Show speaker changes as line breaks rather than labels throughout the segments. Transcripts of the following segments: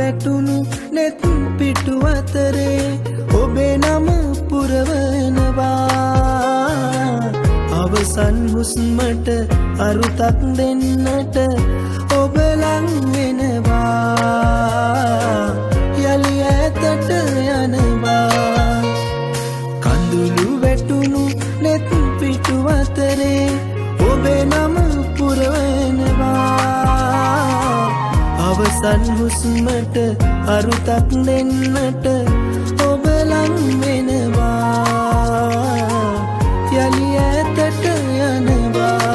වැටුණු නෙත් පිටු අතරේ ඔබේ නම පුරවනවා අවසන් හුස්මට අරුතක් දෙන්නට ඔබ ලං වෙනවා යලි ඈතට යනවා කඳුළු වැටුණු නෙත් පිටු අතරේ ඔබේ නම පුරවනවා අවසන් හුස්මට අරුතක් දෙන්නට ඔබ ලං වෙනවා යලි ඈතට යනවා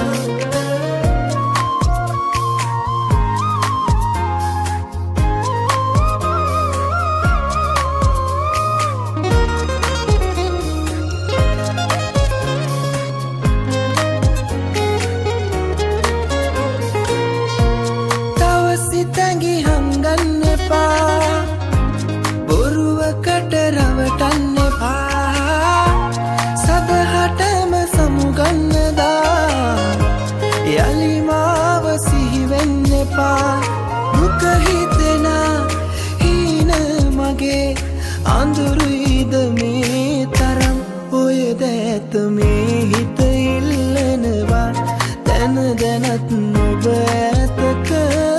තැඟි හංගන්න එපා බොරුවකට රවටන්න එපා සදහටම සමුගන්නදා යලි මාව සිහිවෙන්න එපා දුක හිතෙනා හීන මගේ අඳුරුයිද මේ තරම් ඔය දැත මේ හිත ඉල්ලනවා දැන දැනත් නොබ ඇතක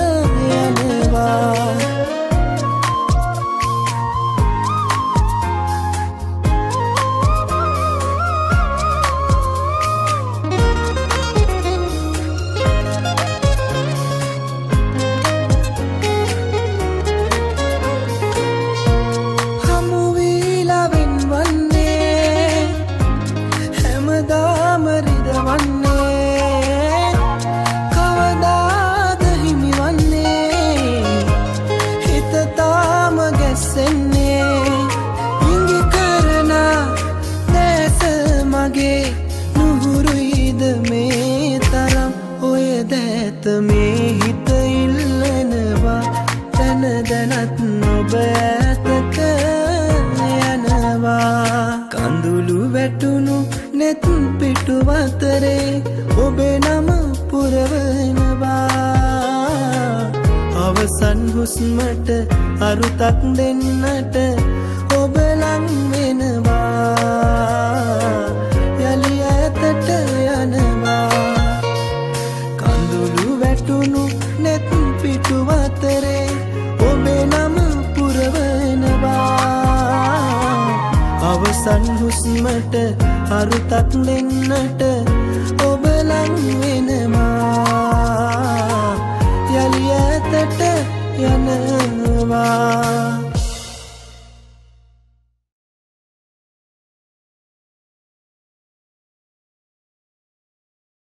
හමුවීලාවෙන් වන්නේ හැමදාම රිදවන්නේ කවදාද හිමි වන්නේ හිත තාම ගැස්සෙන්නේ ඉඟි කරන දැස මගේ නුහුරුයිද මේ තරම් ඔය දැත මේ හිත ඉල්ලනවා දැන දැනත් නොබ ඇතක යනවා කඳුළු වැටුණු නෙත් පිටු අතරේ ඔබේ නම පුරවනවා අවසන් හුස්මට අරුතක් දෙන්නට ඔබ ලං වෙනවා යලි ඈතට යනවා කඳුළු වැටුණු නෙත් පිටු අතරේ ඔබේ නම පුරවනවා අවසන් හුස්මට අරුතක් දෙන්නට ඔබ ලං වෙනවා යලි ඈතට යනවා